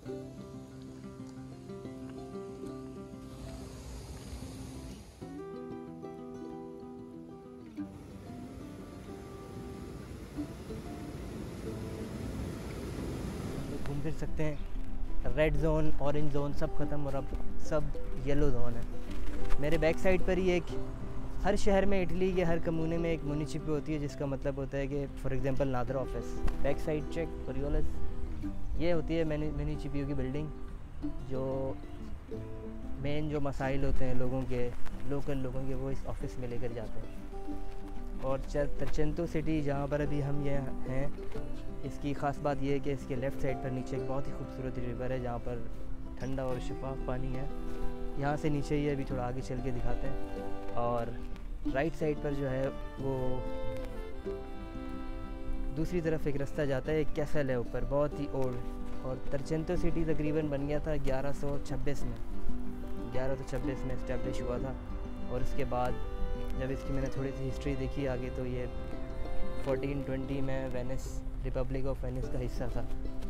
घूम फिर सकते हैं। रेड जोन, ऑरेंज जोन सब ख़त्म और अब सब येलो जोन है। मेरे बैक साइड पर ही एक, हर शहर में इटली के हर कम्यूने में एक म्यूनिसिपल होती है, जिसका मतलब होता है कि for example NADRA office. Back side check ओरियोलस, ये होती है म्यूनिसिपल की बिल्डिंग, जो मेन जो मसाइल होते हैं लोगों के, लोकल लोगों के, वो इस ऑफिस में लेकर जाते हैं। और तरचेंतो सिटी जहाँ पर अभी हम ये हैं, इसकी ख़ास बात यह है कि इसके लेफ़्ट साइड पर नीचे एक बहुत ही खूबसूरत रिवर है, जहाँ पर ठंडा और शफाफ पानी है। यहाँ से नीचे ही अभी थोड़ा आगे चल के दिखाते हैं। और राइट साइड पर जो है वो दूसरी तरफ एक रास्ता जाता है, एक कैसल है ऊपर, बहुत ही ओल्ड। और तरचेंतो सिटी तकरीबन बन गया था 1126 में, 1126 में इस्टेब्लिश हुआ था। और उसके बाद जब इसकी मैंने थोड़ी सी हिस्ट्री देखी आगे, तो ये 1420 में वेनिस, रिपब्लिक ऑफ वेनिस का हिस्सा था।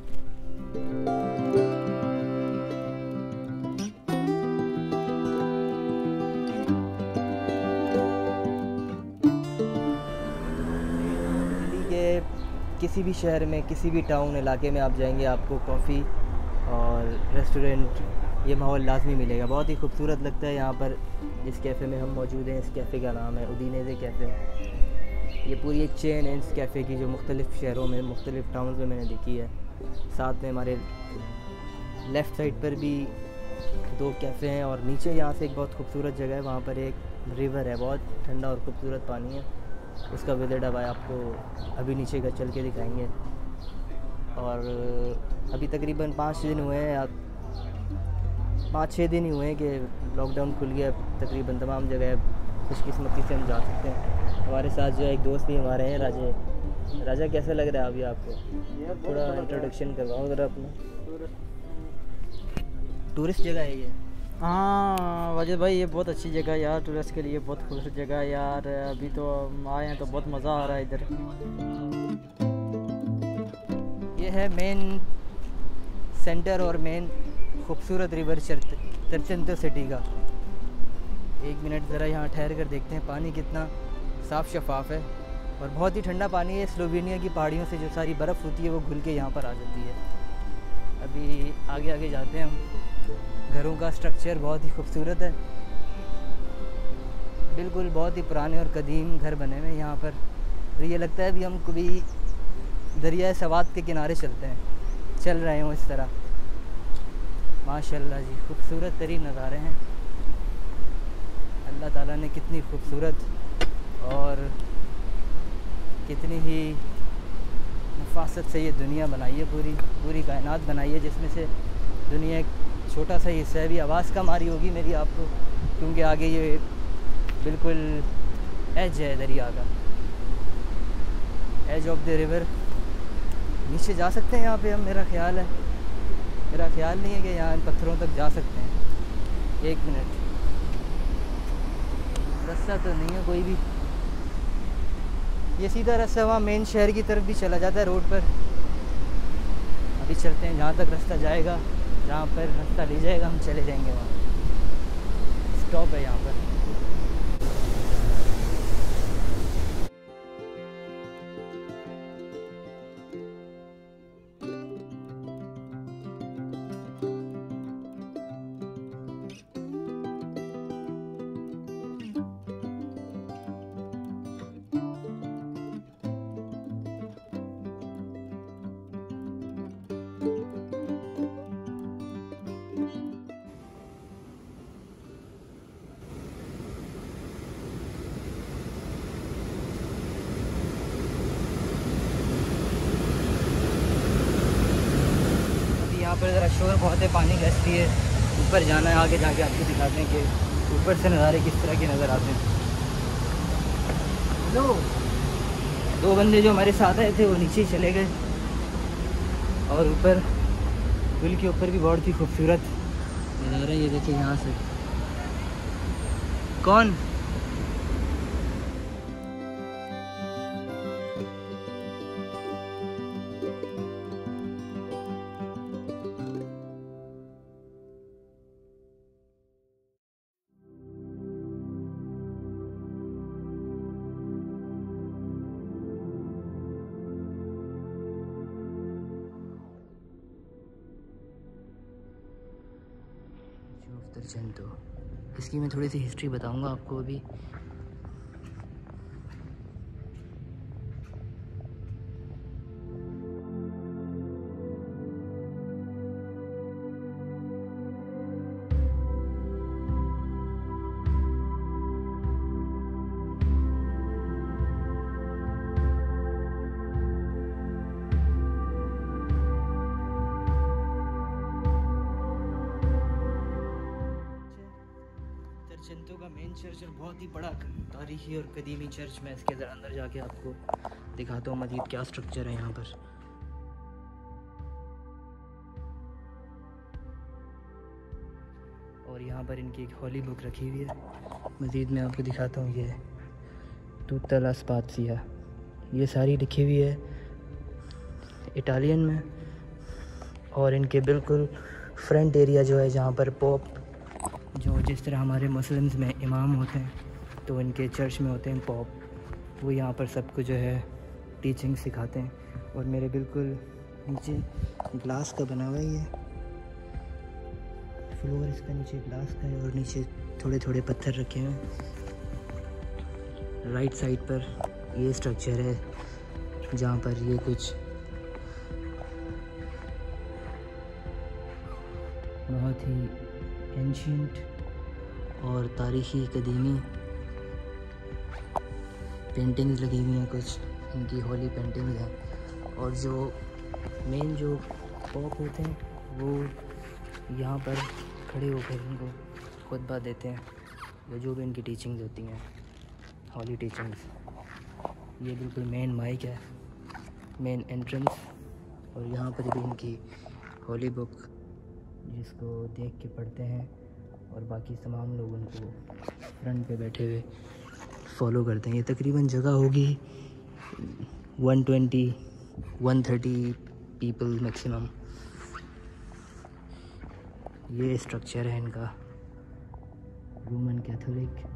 किसी भी शहर में, किसी भी टाउन इलाके में आप जाएंगे, आपको कॉफ़ी और रेस्टोरेंट, ये माहौल लाजमी मिलेगा। बहुत ही खूबसूरत लगता है यहाँ पर। जिस कैफ़े में हम मौजूद हैं, इस कैफ़े का नाम है उदीनेज़े कैफ़े। ये पूरी एक चेन है इस कैफ़े की, जो मुख्तलिफ़ शहरों में, मुख्तलिफ़ टाउन्स में मैंने देखी है। साथ में हमारे लेफ़्ट साइड पर भी 2 कैफ़े हैं, और नीचे यहाँ से एक बहुत खूबसूरत जगह है, वहाँ पर एक रिवर है, बहुत ठंडा और खूबसूरत पानी है। उसका विजिट अब आपको अभी नीचे का चल के दिखाएंगे। और अभी तकरीबन 5 दिन हुए हैं, 5-6 दिन ही हुए हैं कि लॉकडाउन खुल गया। तकरीबन तमाम जगह खुशकिस्मती से हम जा सकते हैं। हमारे साथ जो एक दोस्त भी हमारे हैं, राजा कैसा लग रहा है अभी आपको? थोड़ा इंट्रोडक्शन करवाओ अगर अपना। टूरिस्ट जगह है ये? हाँ वाजिद भाई, ये बहुत अच्छी जगह है यार, टूरिस्ट के लिए बहुत खूबसूरत जगह है यार। अभी तो हम आए हैं तो बहुत मज़ा आ रहा है इधर। ये है मेन सेंटर और मेन खूबसूरत रिवर तरचेंतो सिटी का। 1 मिनट ज़रा यहाँ ठहर कर देखते हैं, पानी कितना साफ़ शफाफ है और बहुत ही ठंडा पानी है। स्लोवेनिया की पहाड़ियों से जो सारी बर्फ़ होती है वो घुल के यहाँ पर आ जाती है। अभी आगे आगे जाते हैं हम। घरों का स्ट्रक्चर बहुत ही खूबसूरत है, बिल्कुल बहुत ही पुराने और कदीम घर बने हुए हैं यहाँ पर। और ये लगता है अभी हम कभी दरिया सवात के किनारे चल रहे हों इस तरह। माशाल्लाह जी, खूबसूरत तरीन नज़ारे हैं। अल्लाह ताला ने कितनी खूबसूरत और कितनी ही नफासत से ये दुनिया बनाई है, पूरी कायनात बनाई है, जिसमें से दुनिया एक छोटा सा हिस्सा है। भी आवाज़ कम आ रही होगी मेरी आपको, क्योंकि आगे ये बिल्कुल एज है दरिया का, एज ऑफ द रिवर। नीचे जा सकते हैं यहाँ पे हम, मेरा ख्याल नहीं है कि यहाँ इन पत्थरों तक जा सकते हैं। 1 मिनट, रास्ता तो नहीं है कोई भी। ये सीधा रास्ता वहाँ मेन शहर की तरफ भी चला जाता है रोड पर। अभी चलते हैं, जहाँ तक रास्ता जाएगा, जहाँ पर रास्ता ले जाएगा हम चले जाएंगे। वहाँ स्टॉप है यहाँ पर। यहाँ पर ज़रा शोर बहुत है पानी का, इसलिए ऊपर जाना है। आगे जाके आपको दिखाते हैं कि ऊपर से नज़ारे किस तरह के नज़र आते हैं। हेलो, 2 बंदे जो हमारे साथ आए थे वो नीचे ही चले गए। और ऊपर पुल के ऊपर भी बहुत ही खूबसूरत नज़ारा है। ये देखिए यहाँ से कौन तरचेंतो। इसकी मैं थोड़ी सी हिस्ट्री बताऊंगा आपको अभी। तरचेंतो का मेन चर्च और बहुत ही बड़ा तारीखी और कदीमी चर्च। मैं इसके अंदर जाके आपको दिखाता हूँ मज़ीद क्या स्ट्रक्चर है यहाँ पर। और यहाँ पर इनकी एक हॉली बुक रखी हुई है। मज़ीद मैं आपको दिखाता हूँ, ये टूटा ला स्पाज़िया, ये सारी लिखी हुई है इटालियन में। और इनके बिल्कुल फ्रंट एरिया जो है, जहाँ पर पोप, जो जिस तरह हमारे मुस्लिम्स में इमाम होते हैं, तो इनके चर्च में होते हैं पॉप, वो यहाँ पर सबको जो है टीचिंग सिखाते हैं। और मेरे बिल्कुल नीचे ग्लास का बना हुआ है, ये फ्लोर इसका नीचे ग्लास का है और नीचे थोड़े थोड़े पत्थर रखे हुए हैं। राइट साइड पर ये स्ट्रक्चर है जहाँ पर ये कुछ बहुत ही एंशियंट और तारीख़ी कदीमी पेंटिंग्स लगी हुई हैं, कुछ इनकी होली पेंटिंग्स हैं। और जो मेन जो पॉप होते हैं वो यहाँ पर खड़े होकर इनको खुतबा देते हैं, या जो भी इनकी टीचिंग्स होती हैं, होली टीचिंग्स। ये बिल्कुल मेन माइक है, मेन एंट्रेंस। और यहाँ पर भी इनकी होली बुक, जिसको देख के पढ़ते हैं, और बाकी तमाम लोग उनको फ्रंट पे बैठे हुए फॉलो करते हैं। ये तकरीबन जगह होगी 120-130 पीपल मैक्सिमम। ये स्ट्रक्चर है इनका रोमन कैथोलिक